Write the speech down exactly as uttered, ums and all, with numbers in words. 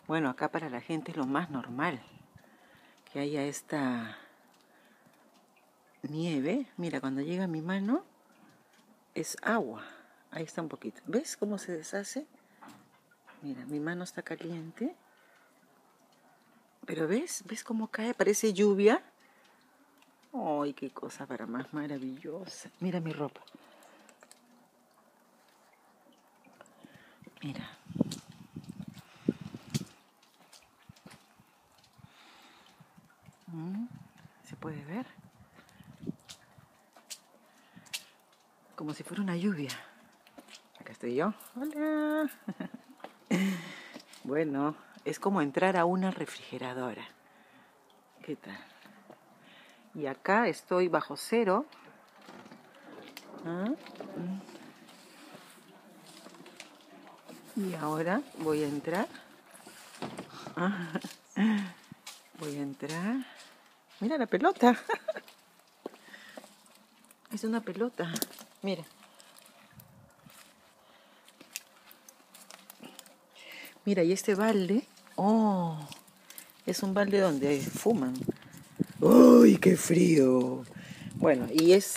Bueno, acá para la gente es lo más normal que haya esta nieve. Mira, cuando llega a mi mano es agua. Ahí está un poquito. ¿Ves cómo se deshace? Mira, mi mano está caliente. Pero ¿ves? ¿Ves cómo cae? Parece lluvia. ¡Ay, qué cosa para más maravillosa! Mira mi ropa. Mira. ¿Mm? ¿Se puede ver? Como si fuera una lluvia. Acá estoy yo. ¡Hola! Bueno, es como entrar a una refrigeradora. ¿Qué tal? Y acá estoy bajo cero. ¿Ah? Y ahora voy a entrar. Ah, voy a entrar. Mira la pelota. Es una pelota. Mira. Mira, y este balde. Oh, es un balde donde fuman. ¡Uy, qué frío! Bueno, y es